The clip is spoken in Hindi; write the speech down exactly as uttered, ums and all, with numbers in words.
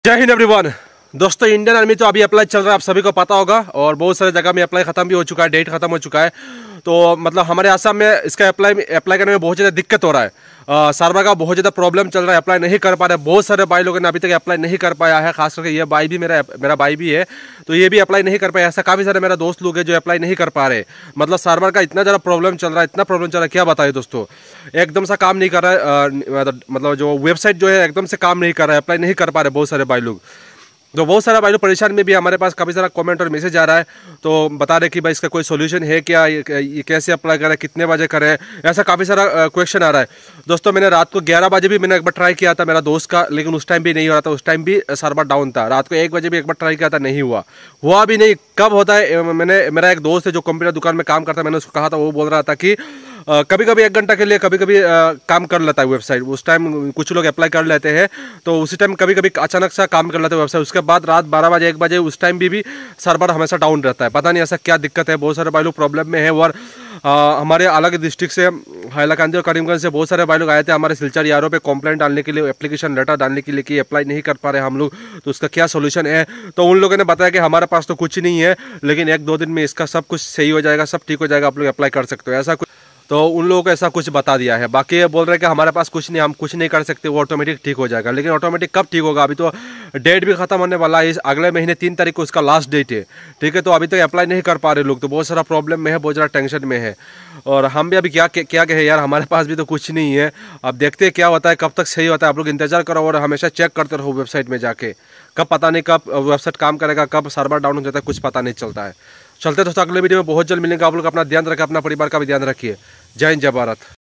जय हिंद एवरीवन। दोस्तों, इंडियन आर्मी तो अभी अप्लाई चल रहा है, आप सभी को पता होगा, और बहुत सारे जगह में अप्लाई खत्म भी हो चुका है, डेट खत्म हो चुका है। तो मतलब हमारे आसाम में इसका अप्लाई अप्लाई करने में बहुत ज़्यादा दिक्कत हो रहा है। सर्वर का बहुत ज़्यादा प्रॉब्लम चल रहा है, अप्लाई नहीं कर पा रहे। बहुत सारे भाई लोगों ने अभी तक अप्लाई नहीं कर पाया है, खास करके ये भाई भी मेरा मेरा भाई भी है, तो ये भी अप्लाई नहीं कर पाया। ऐसा काफ़ी सारे मेरा दोस्त लोग हैं जो अप्लाई नहीं कर पा रहे। मतलब सर्वर का इतना ज़्यादा प्रॉब्लम चल रहा है, इतना प्रॉब्लम चल रहा है, क्या बताए दोस्तों। एकदम से काम नहीं कर रहा है, मतलब जो वेबसाइट जो है एकदम से काम नहीं कर रहा है, अप्लाई नहीं कर पा रहे बहुत सारे भाई लोग। तो बहुत सारा भाई लोग परेशान में भी, हमारे पास काफ़ी सारा कमेंट और मैसेज आ रहा है, तो बता रहे कि भाई इसका कोई सोल्यूशन है क्या, ये कैसे अप्लाई करें, कितने बजे करें, ऐसा काफ़ी सारा क्वेश्चन आ रहा है। दोस्तों, मैंने रात को ग्यारह बजे भी मैंने एक बार ट्राई किया था मेरा दोस्त का, लेकिन उस टाइम भी नहीं हो रहा था, उस टाइम भी सर्वर डाउन था। रात को एक बजे भी एक बार ट्राई किया था, नहीं हुआ हुआ भी नहीं। कब होता है, मैंने मेरा एक दोस्त है जो कंप्यूटर दुकान में काम करता है, मैंने उसको कहा था, वो बोल रहा था कि कभी कभी एक घंटा के लिए कभी कभी काम कर लेता है वेबसाइट। उस टाइम कुछ लोग अप्लाई कर लेते हैं, तो उसी टाइम कभी कभी अचानक सा काम कर लेते हैं वेबसाइट। उसके बाद रात बारह बजे एक बजे उस टाइम भी, भी सर्वर हमेशा डाउन रहता है। पता नहीं ऐसा क्या दिक्कत है, बहुत सारे भाई लोग प्रॉब्लम में है। और आ, हमारे अलग डिस्ट्रिक्ट से, हैलाकांदी और करीमगंज से बहुत सारे भाई लोग आए थे हमारे सिलचर यारों पे कंप्लेंट डालने के लिए, एप्लीकेशन लेटर डालने के लिए कि अप्लाई नहीं कर पा रहे हम लोग, तो उसका क्या सोल्यूशन है। तो उन लोगों ने बताया कि हमारे पास तो कुछ नहीं है, लेकिन एक दो दिन में इसका सब कुछ सही हो जाएगा, सब ठीक हो जाएगा, आप लोग अप्लाई कर सकते हो, ऐसा कुछ। तो उन लोगों को ऐसा कुछ बता दिया है। बाकी ये बोल रहे हैं कि हमारे पास कुछ नहीं, हम कुछ नहीं कर सकते, वो ऑटोमेटिक ठीक हो जाएगा। लेकिन ऑटोमेटिक कब ठीक होगा, अभी तो डेट भी खत्म होने वाला है, इस अगले महीने तीन तारीख को उसका लास्ट डेट है, ठीक है। तो अभी तक अप्लाई नहीं कर पा रहे लोग, तो बहुत सारा प्रॉब्लम में है, बहुत ज़्यादा टेंशन में है। और हम भी अभी क्या क्या कहे यार, हमारे पास भी तो कुछ नहीं है। अब देखते हैं क्या होता है, कब तक सही होता है। आप लोग इंतजार करो और हमेशा चेक करते रहो वेबसाइट में जाके, कब पता नहीं कब वेबसाइट काम करेगा, कब सर्वर डाउन हो जाता है, कुछ पता नहीं चलता है। चलते दोस्तों, अगले वीडियो में बहुत जल्द मिलेंगे। आप लोग अपना ध्यान रखें, अपना परिवार का भी ध्यान रखिए। जय हिंद, जय भारत।